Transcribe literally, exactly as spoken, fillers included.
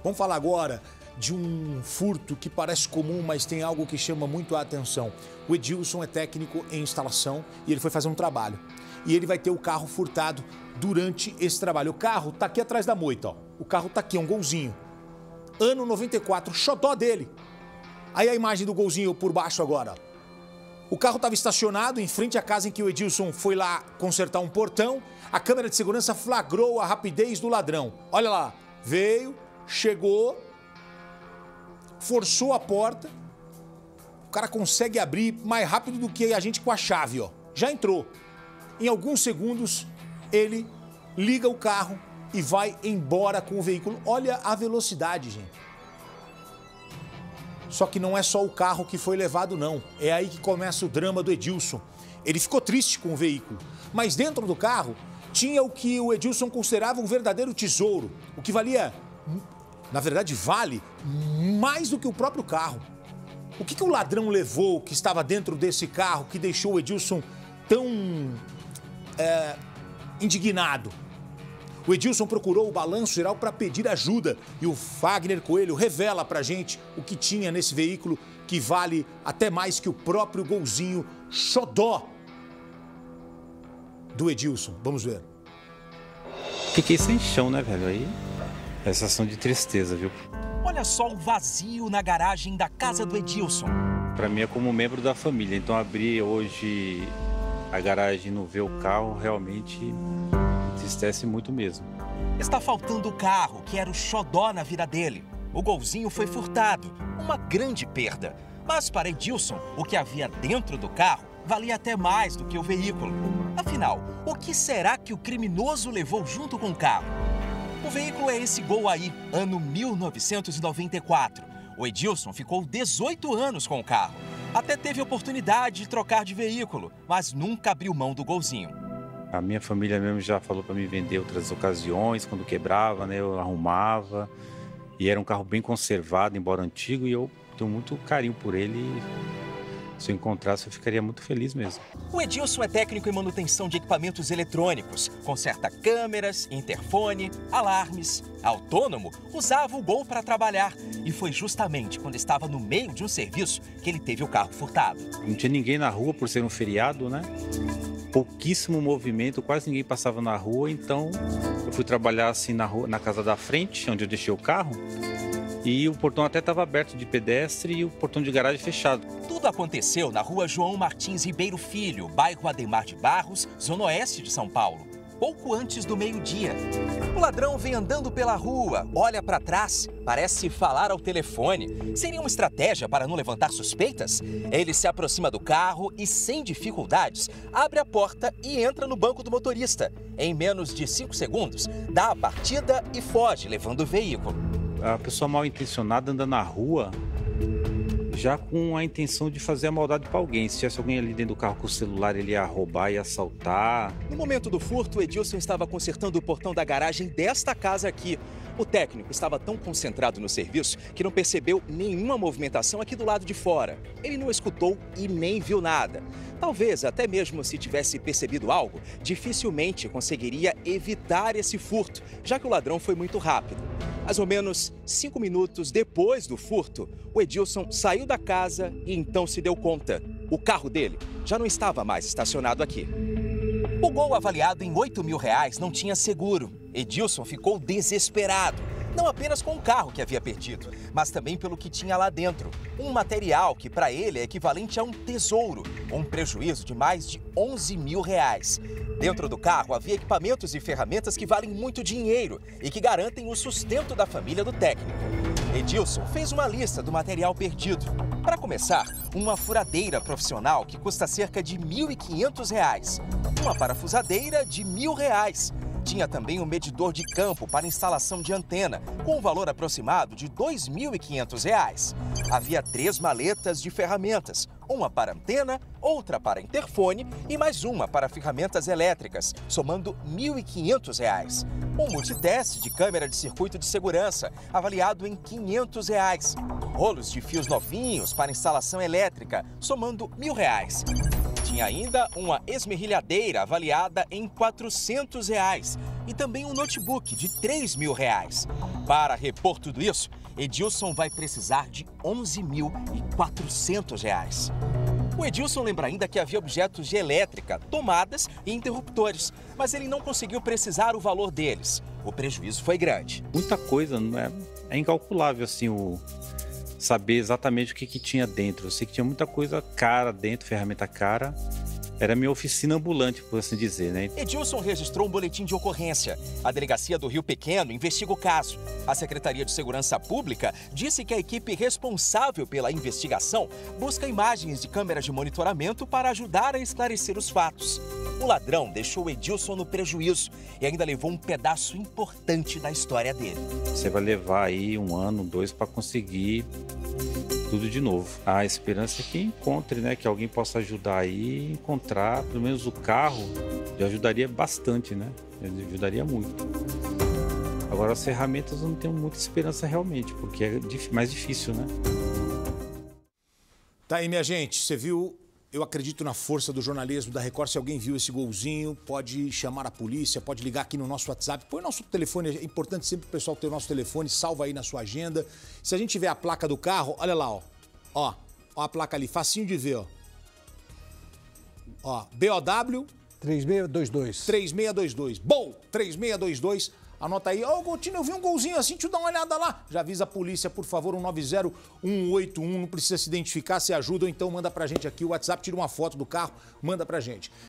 Vamos falar agora de um furto que parece comum, mas tem algo que chama muito a atenção. O Edilson é técnico em instalação e ele foi fazer um trabalho. E ele vai ter o carro furtado durante esse trabalho. O carro tá aqui atrás da moita, ó. O carro tá aqui, é um golzinho. Ano noventa e quatro, xodó dele. Aí a imagem do golzinho por baixo agora. O carro estava estacionado em frente à casa em que o Edilson foi lá consertar um portão. A câmera de segurança flagrou a rapidez do ladrão. Olha lá, veio, chegou, forçou a porta. O cara consegue abrir mais rápido do que a gente com a chave, ó. Já entrou. Em alguns segundos, ele liga o carro e vai embora com o veículo. Olha a velocidade, gente. Só que não é só o carro que foi levado, não. É aí que começa o drama do Edilson. Ele ficou triste com o veículo, mas dentro do carro tinha o que o Edilson considerava um verdadeiro tesouro, o que valia, na verdade, vale mais do que o próprio carro. O que, que o ladrão levou que estava dentro desse carro que deixou o Edilson tão é, indignado? O Edilson procurou o Balanço Geral para pedir ajuda e o Fagner Coelho revela pra gente o que tinha nesse veículo que vale até mais que o próprio golzinho xodó do Edilson. Vamos ver. Fiquei sem chão, né, velho? Aí é sensação de tristeza, viu? Olha só o vazio na garagem da casa do Edilson. Pra mim é como membro da família, então abrir hoje a garagem e não ver o carro realmente entristece muito mesmo. Está faltando o carro, que era o xodó na vida dele. O golzinho foi furtado, uma grande perda. Mas para Edilson, o que havia dentro do carro valia até mais do que o veículo. Afinal, o que será que o criminoso levou junto com o carro? O veículo é esse Gol aí, ano mil novecentos e noventa e quatro. O Edilson ficou dezoito anos com o carro. Até teve oportunidade de trocar de veículo, mas nunca abriu mão do golzinho. A minha família mesmo já falou para me vender outras ocasiões, quando quebrava, né, eu arrumava. E era um carro bem conservado, embora antigo, e eu tenho muito carinho por ele. Se eu encontrasse, eu ficaria muito feliz mesmo. O Edilson é técnico em manutenção de equipamentos eletrônicos. Conserta câmeras, interfone, alarmes. Autônomo, usava o Gol para trabalhar. E foi justamente quando estava no meio de um serviço que ele teve o carro furtado. Não tinha ninguém na rua por ser um feriado, né? Pouquíssimo movimento, quase ninguém passava na rua, então eu fui trabalhar assim na, rua, na casa da frente, onde eu deixei o carro, e o portão até estava aberto de pedestre e o portão de garagem fechado. Tudo aconteceu na rua João Martins Ribeiro Filho, bairro Ademar de Barros, zona oeste de São Paulo, pouco antes do meio-dia. O ladrão vem andando pela rua, olha para trás, parece falar ao telefone. Seria uma estratégia para não levantar suspeitas? Ele se aproxima do carro e, sem dificuldades, abre a porta e entra no banco do motorista. Em menos de cinco segundos, dá a partida e foge, levando o veículo. A pessoa mal intencionada anda na rua já com a intenção de fazer a maldade para alguém. Se tivesse alguém ali dentro do carro com o celular, ele ia roubar, ia assaltar. No momento do furto, o Edilson estava consertando o portão da garagem desta casa aqui. O técnico estava tão concentrado no serviço que não percebeu nenhuma movimentação aqui do lado de fora. Ele não escutou e nem viu nada. Talvez, até mesmo se tivesse percebido algo, dificilmente conseguiria evitar esse furto, já que o ladrão foi muito rápido. Mais ou menos cinco minutos depois do furto, o Edilson saiu da casa e então se deu conta. O carro dele já não estava mais estacionado aqui. O Gol avaliado em oito mil reais não tinha seguro. Edilson ficou desesperado. Não apenas com o carro que havia perdido, mas também pelo que tinha lá dentro. Um material que para ele é equivalente a um tesouro, um prejuízo de mais de onze mil reais. Dentro do carro havia equipamentos e ferramentas que valem muito dinheiro e que garantem o sustento da família do técnico. Edilson fez uma lista do material perdido. Para começar, uma furadeira profissional que custa cerca de mil e quinhentos reais. Uma parafusadeira de mil reais. Tinha também um medidor de campo para instalação de antena, com um valor aproximado de dois mil e quinhentos reais. Havia três maletas de ferramentas, uma para antena, outra para interfone e mais uma para ferramentas elétricas, somando mil e quinhentos reais. Um multiteste de câmera de circuito de segurança, avaliado em quinhentos reais. Rolos de fios novinhos para instalação elétrica, somando mil reais. Tinha ainda uma esmerrilhadeira avaliada em quatrocentos reais e também um notebook de três mil reais. Para repor tudo isso, Edilson vai precisar de onze mil e quatrocentos reais. O Edilson lembra ainda que havia objetos de elétrica, tomadas e interruptores, mas ele não conseguiu precisar o valor deles. O prejuízo foi grande. Muita coisa, não é, é incalculável assim o saber exatamente o que, que tinha dentro. Eu sei que tinha muita coisa cara dentro, ferramenta cara. Era minha oficina ambulante, por assim dizer, né? Edilson registrou um boletim de ocorrência. A delegacia do Rio Pequeno investiga o caso. A Secretaria de Segurança Pública disse que a equipe responsável pela investigação busca imagens de câmeras de monitoramento para ajudar a esclarecer os fatos. O ladrão deixou Edilson no prejuízo e ainda levou um pedaço importante da história dele. Você vai levar aí um ano, dois para conseguir tudo de novo. A esperança é que encontre, né? Que alguém possa ajudar aí a encontrar, pelo menos o carro, já ajudaria bastante, né? Ajudaria muito. Agora as ferramentas eu não tenho muita esperança realmente, porque é mais difícil, né? Tá aí, minha gente, você viu? Eu acredito na força do jornalismo da Record. Se alguém viu esse golzinho, pode chamar a polícia, pode ligar aqui no nosso WhatsApp. Põe o nosso telefone, é importante sempre o pessoal ter o nosso telefone, salva aí na sua agenda. Se a gente tiver a placa do carro, olha lá, ó. Ó, ó a placa ali, facinho de ver, ó. Ó, B O W... três seis dois dois. três seis dois dois. Bom, três seis dois dois. Anota aí. Ó, oh, Gotino, eu vi um golzinho assim, deixa eu dar uma olhada lá. Já avisa a polícia, por favor, um nove zero um oito um. Não precisa se identificar, se ajuda ou então manda pra gente aqui o WhatsApp, tira uma foto do carro, manda pra gente.